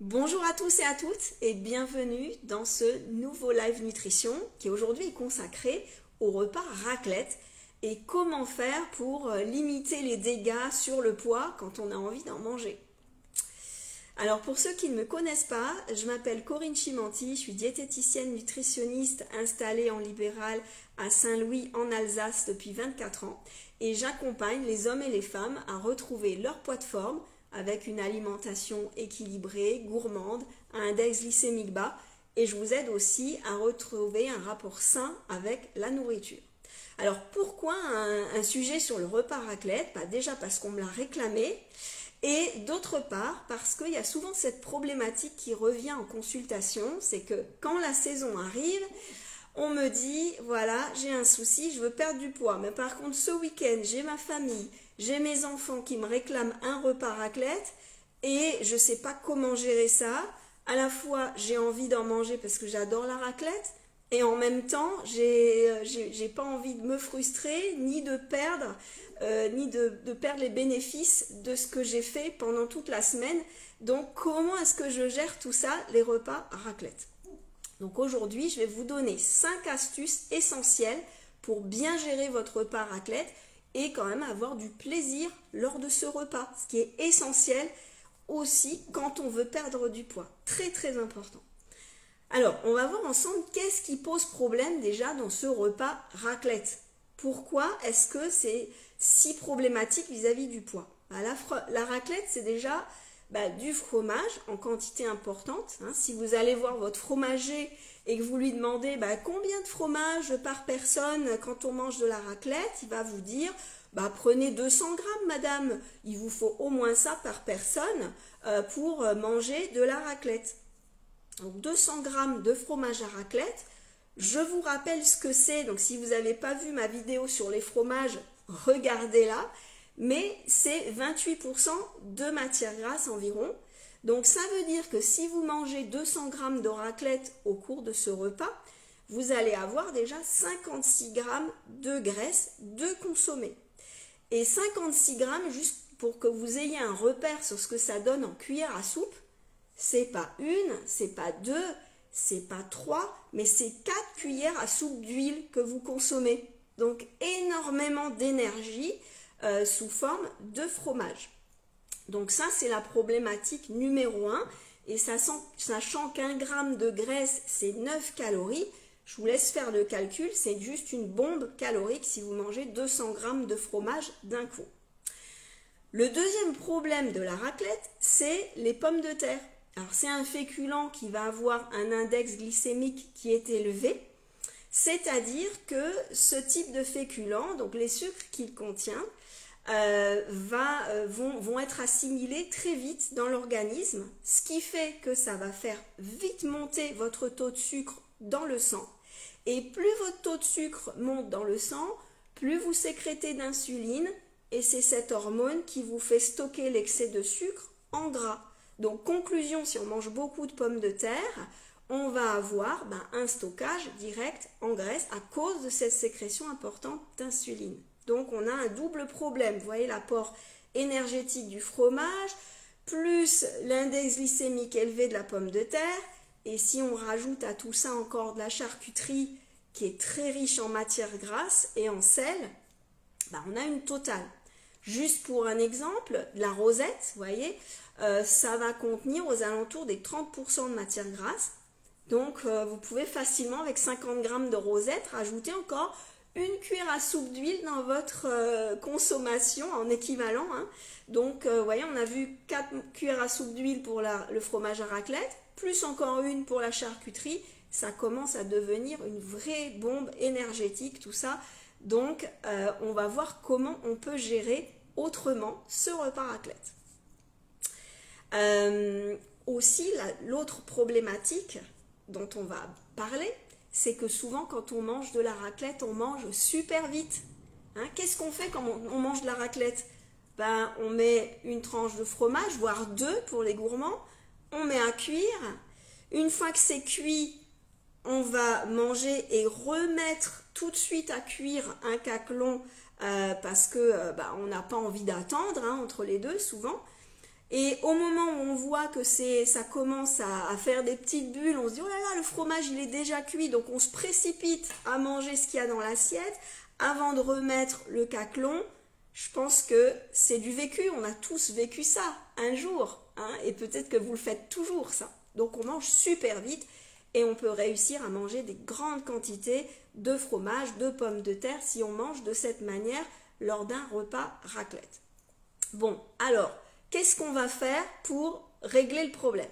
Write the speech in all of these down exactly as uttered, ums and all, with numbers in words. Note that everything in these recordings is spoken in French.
Bonjour à tous et à toutes et bienvenue dans ce nouveau live nutrition qui aujourd'hui est consacré au repas raclette et comment faire pour limiter les dégâts sur le poids quand on a envie d'en manger. Alors pour ceux qui ne me connaissent pas, je m'appelle Corinne Chimanti, je suis diététicienne nutritionniste installée en libéral à Saint-Louis en Alsace depuis vingt-quatre ans et j'accompagne les hommes et les femmes à retrouver leur poids de forme avec une alimentation équilibrée, gourmande, à index glycémique bas et je vous aide aussi à retrouver un rapport sain avec la nourriture. Alors pourquoi un, un sujet sur le repas raclette? Bah déjà parce qu'on me l'a réclamé et d'autre part parce qu'il y a souvent cette problématique qui revient en consultation, c'est que quand la saison arrive, on me dit voilà j'ai un souci, je veux perdre du poids, mais par contre ce week-end j'ai ma famille, j'ai mes enfants qui me réclament un repas raclette et je ne sais pas comment gérer ça. À la fois, j'ai envie d'en manger parce que j'adore la raclette et en même temps, j'ai j'ai pas envie de me frustrer ni de perdre, euh, ni de, de perdre les bénéfices de ce que j'ai fait pendant toute la semaine. Donc, comment est-ce que je gère tout ça, les repas raclette? Donc aujourd'hui, je vais vous donner cinq astuces essentielles pour bien gérer votre repas raclette et quand même avoir du plaisir lors de ce repas, ce qui est essentiel aussi quand on veut perdre du poids. Très très important. Alors, on va voir ensemble qu'est-ce qui pose problème déjà dans ce repas raclette. Pourquoi est-ce que c'est si problématique vis-à-vis du poids? Bah, la, la raclette, c'est déjà bah, du fromage en quantité importante. Hein. Si vous allez voir votre fromager et que vous lui demandez bah, combien de fromage par personne quand on mange de la raclette, il va vous dire bah, prenez deux cents grammes madame, il vous faut au moins ça par personne euh, pour manger de la raclette. Donc deux cents grammes de fromage à raclette, je vous rappelle ce que c'est, donc si vous n'avez pas vu ma vidéo sur les fromages, regardez-la, mais c'est vingt-huit pour cent de matière grasse environ. Donc ça veut dire que si vous mangez deux cents grammes de raclette au cours de ce repas, vous allez avoir déjà cinquante-six grammes de graisse de consommer. Et cinquante-six grammes, juste pour que vous ayez un repère sur ce que ça donne en cuillère à soupe, c'est pas une, c'est pas deux, c'est pas trois, mais c'est quatre cuillères à soupe d'huile que vous consommez. Donc énormément d'énergie euh, sous forme de fromage. Donc ça, c'est la problématique numéro un. Et sachant qu'un gramme de graisse, c'est neuf calories, je vous laisse faire le calcul, c'est juste une bombe calorique si vous mangez deux cents grammes de fromage d'un coup. Le deuxième problème de la raclette, c'est les pommes de terre. Alors c'est un féculent qui va avoir un index glycémique qui est élevé, c'est-à-dire que ce type de féculent, donc les sucres qu'il contient, Euh, va, euh, vont, vont être assimilés très vite dans l'organisme, ce qui fait que ça va faire vite monter votre taux de sucre dans le sang. Et plus votre taux de sucre monte dans le sang, plus vous sécrétez d'insuline, et c'est cette hormone qui vous fait stocker l'excès de sucre en gras. Donc conclusion, si on mange beaucoup de pommes de terre, on va avoir ben, un stockage direct en graisse à cause de cette sécrétion importante d'insuline. Donc on a un double problème, vous voyez l'apport énergétique du fromage, plus l'index glycémique élevé de la pomme de terre, et si on rajoute à tout ça encore de la charcuterie qui est très riche en matière grasse et en sel, bah on a une totale. Juste pour un exemple, la rosette, vous voyez, euh, ça va contenir aux alentours des trente pour cent de matière grasse, donc euh, vous pouvez facilement avec cinquante grammes de rosette rajouter encore une cuillère à soupe d'huile dans votre euh, consommation en équivalent. Hein. Donc, euh, vous voyez, on a vu quatre cuillères à soupe d'huile pour la, le fromage à raclette, plus encore une pour la charcuterie. Ça commence à devenir une vraie bombe énergétique, tout ça. Donc, euh, on va voir comment on peut gérer autrement ce repas raclette. Euh, aussi, l'autre problématique dont on va parler, c'est que souvent quand on mange de la raclette, on mange super vite. Hein, qu'est-ce qu'on fait quand on mange de la raclette? Ben, on met une tranche de fromage, voire deux pour les gourmands, on met à cuire. Une fois que c'est cuit, on va manger et remettre tout de suite à cuire un caclon euh, parce que euh, ben, on n'a pas envie d'attendre hein, entre les deux souvent. Et au moment où on voit que c'est, ça commence à, à faire des petites bulles, on se dit oh là là, le fromage il est déjà cuit, donc on se précipite à manger ce qu'il y a dans l'assiette avant de remettre le caclon. Je pense que c'est du vécu, on a tous vécu ça un jour, hein, et peut-être que vous le faites toujours ça. Donc on mange super vite et on peut réussir à manger des grandes quantités de fromage, de pommes de terre si on mange de cette manière lors d'un repas raclette. Bon, alors, qu'est-ce qu'on va faire pour régler le problème?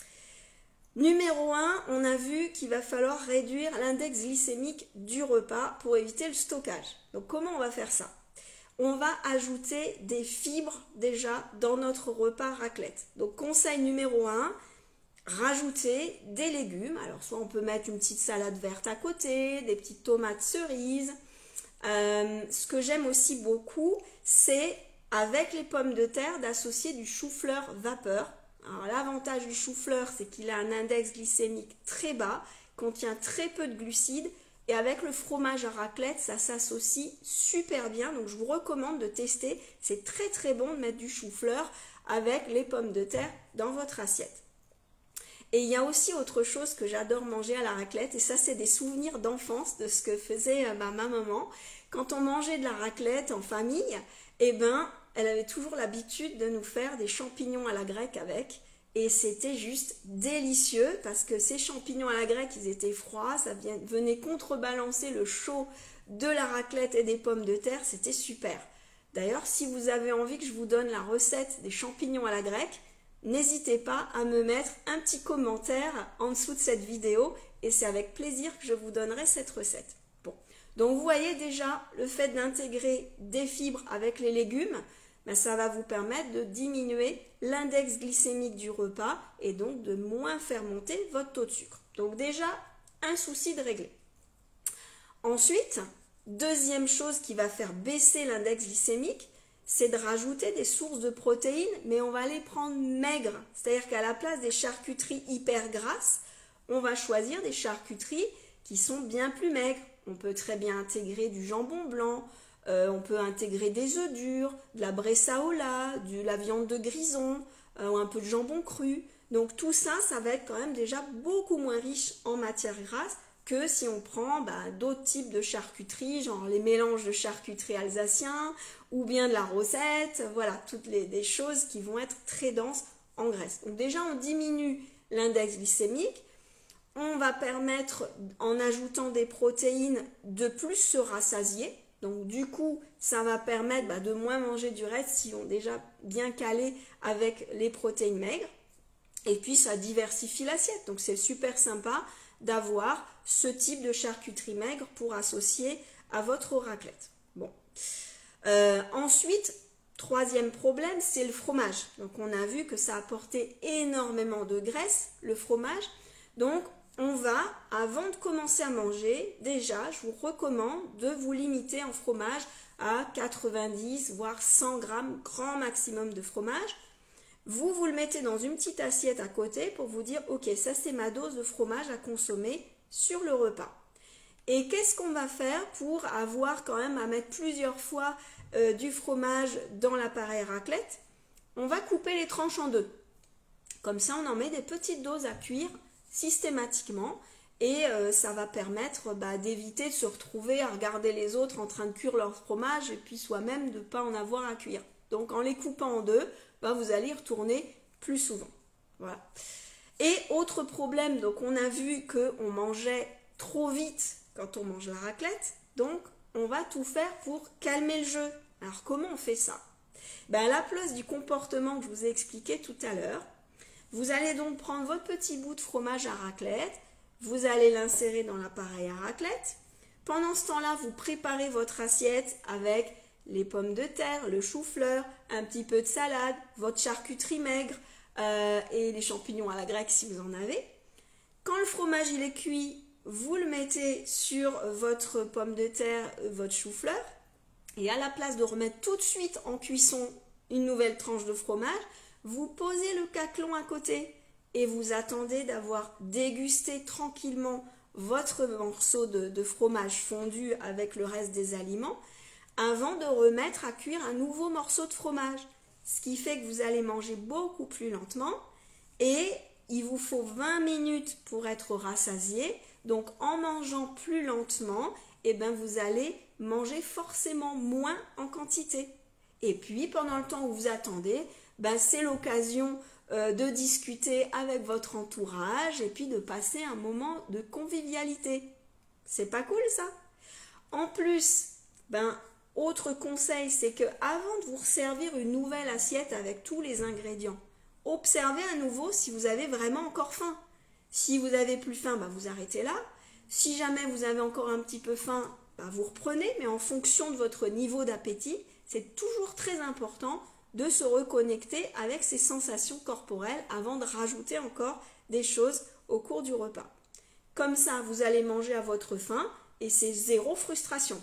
Numéro un, on a vu qu'il va falloir réduire l'index glycémique du repas pour éviter le stockage. Donc comment on va faire ça? On va ajouter des fibres déjà dans notre repas raclette. Donc conseil numéro un, rajouter des légumes. Alors soit on peut mettre une petite salade verte à côté, des petites tomates cerises. Euh, ce que j'aime aussi beaucoup, c'est avec les pommes de terre d'associer du chou-fleur vapeur. Alors l'avantage du chou-fleur, c'est qu'il a un index glycémique très bas, contient très peu de glucides. Et avec le fromage à raclette, ça s'associe super bien. Donc je vous recommande de tester. C'est très très bon de mettre du chou-fleur avec les pommes de terre dans votre assiette. Et il y a aussi autre chose que j'adore manger à la raclette. Et ça, c'est des souvenirs d'enfance de ce que faisait ma maman. Quand on mangeait de la raclette en famille, eh ben, elle avait toujours l'habitude de nous faire des champignons à la grecque avec. Et c'était juste délicieux parce que ces champignons à la grecque, ils étaient froids, ça venait contrebalancer le chaud de la raclette et des pommes de terre, c'était super. D'ailleurs, si vous avez envie que je vous donne la recette des champignons à la grecque, n'hésitez pas à me mettre un petit commentaire en dessous de cette vidéo et c'est avec plaisir que je vous donnerai cette recette. Bon, donc vous voyez déjà le fait d'intégrer des fibres avec les légumes, ben ça va vous permettre de diminuer l'index glycémique du repas et donc de moins faire monter votre taux de sucre. Donc déjà, un souci de régler. Ensuite, deuxième chose qui va faire baisser l'index glycémique, c'est de rajouter des sources de protéines, mais on va les prendre maigres. C'est-à-dire qu'à la place des charcuteries hyper grasses, on va choisir des charcuteries qui sont bien plus maigres. On peut très bien intégrer du jambon blanc, Euh, on peut intégrer des œufs durs, de la bressaola, de la viande de grison, euh, un peu de jambon cru. Donc tout ça, ça va être quand même déjà beaucoup moins riche en matière grasse que si on prend bah, d'autres types de charcuterie, genre les mélanges de charcuterie alsacien ou bien de la rosette, voilà, toutes les des choses qui vont être très denses en graisse. Donc déjà, on diminue l'index glycémique. On va permettre, en ajoutant des protéines, de plus se rassasier. Donc du coup, ça va permettre bah, de moins manger du reste si on est déjà bien calé avec les protéines maigres. Et puis ça diversifie l'assiette. Donc c'est super sympa d'avoir ce type de charcuterie maigre pour associer à votre raclette. Bon. Euh, ensuite, troisième problème, c'est le fromage. Donc on a vu que ça apportait énormément de graisse, le fromage. Donc on va, avant de commencer à manger, déjà, je vous recommande de vous limiter en fromage à quatre-vingt-dix voire cent grammes, grand maximum de fromage. Vous, vous le mettez dans une petite assiette à côté pour vous dire, ok, ça c'est ma dose de fromage à consommer sur le repas. Et qu'est-ce qu'on va faire pour avoir quand même à mettre plusieurs fois euh, du fromage dans l'appareil raclette? On va couper les tranches en deux. Comme ça, on en met des petites doses à cuire systématiquement et euh, ça va permettre bah, d'éviter de se retrouver à regarder les autres en train de cuire leur fromage et puis soi-même de ne pas en avoir à cuire. Donc en les coupant en deux, bah, vous allez y retourner plus souvent. Voilà. Et autre problème, donc on a vu qu'on mangeait trop vite quand on mange la raclette, donc on va tout faire pour calmer le jeu. Alors comment on fait ça? Ben, à la place du comportement que je vous ai expliqué tout à l'heure, vous allez donc prendre votre petit bout de fromage à raclette, vous allez l'insérer dans l'appareil à raclette. Pendant ce temps-là, vous préparez votre assiette avec les pommes de terre, le chou-fleur, un petit peu de salade, votre charcuterie maigre euh, et les champignons à la grecque si vous en avez. Quand le fromage il est cuit, vous le mettez sur votre pomme de terre, votre chou-fleur. Et à la place de remettre tout de suite en cuisson une nouvelle tranche de fromage, vous posez le caclon à côté et vous attendez d'avoir dégusté tranquillement votre morceau de, de fromage fondu avec le reste des aliments avant de remettre à cuire un nouveau morceau de fromage. ce qui fait que vous allez manger beaucoup plus lentement et il vous faut vingt minutes pour être rassasié. Donc en mangeant plus lentement, eh ben, vous allez manger forcément moins en quantité. Et puis pendant le temps où vous attendez, ben, c'est l'occasion euh, de discuter avec votre entourage et puis de passer un moment de convivialité. C'est pas cool ça? En plus, ben, autre conseil, c'est que avant de vous servir une nouvelle assiette avec tous les ingrédients, observez à nouveau si vous avez vraiment encore faim. Si vous avez plus faim, ben, vous arrêtez là. Si jamais vous avez encore un petit peu faim, ben, vous reprenez, mais en fonction de votre niveau d'appétit, c'est toujours très important de se reconnecter avec ses sensations corporelles avant de rajouter encore des choses au cours du repas. Comme ça, vous allez manger à votre faim et c'est zéro frustration.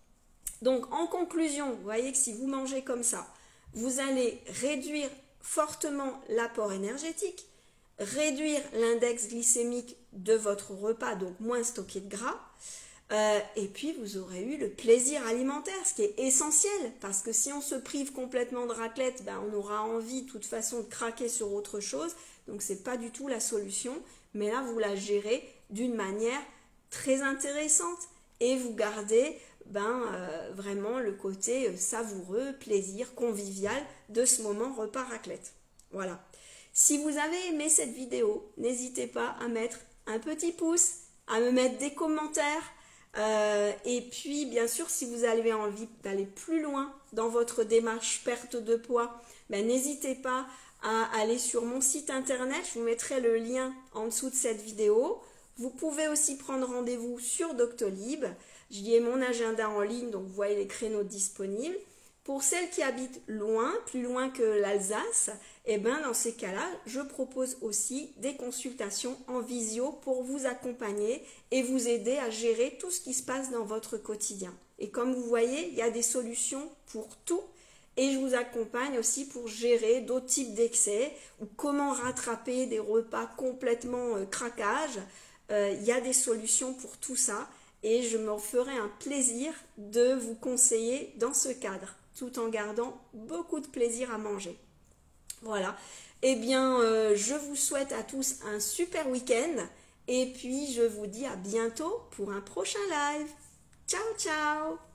Donc en conclusion, vous voyez que si vous mangez comme ça, vous allez réduire fortement l'apport énergétique, réduire l'index glycémique de votre repas, donc moins stocker de gras, euh, et puis vous aurez eu le plaisir alimentaire, ce qui est essentiel, parce que si on se prive complètement de raclette, ben on aura envie de toute façon de craquer sur autre chose, donc c'est pas du tout la solution, mais là vous la gérez d'une manière très intéressante et vous gardez ben, euh, vraiment le côté savoureux, plaisir, convivial de ce moment repas raclette. Voilà. Si vous avez aimé cette vidéo, n'hésitez pas à mettre un petit pouce, à me mettre des commentaires. Euh, et puis, bien sûr, si vous avez envie d'aller plus loin dans votre démarche perte de poids, ben, n'hésitez pas à aller sur mon site internet. Je vous mettrai le lien en dessous de cette vidéo. Vous pouvez aussi prendre rendez-vous sur Doctolib. J'y ai mon agenda en ligne, donc vous voyez les créneaux disponibles. Pour celles qui habitent loin, plus loin que l'Alsace, eh ben dans ces cas-là, je propose aussi des consultations en visio pour vous accompagner et vous aider à gérer tout ce qui se passe dans votre quotidien. Et comme vous voyez, il y a des solutions pour tout et je vous accompagne aussi pour gérer d'autres types d'excès ou comment rattraper des repas complètement euh, craquage. Euh, il y a des solutions pour tout ça et je me ferai un plaisir de vous conseiller dans ce cadre, tout en gardant beaucoup de plaisir à manger. Voilà, eh bien euh, je vous souhaite à tous un super week-end et puis je vous dis à bientôt pour un prochain live. Ciao ciao.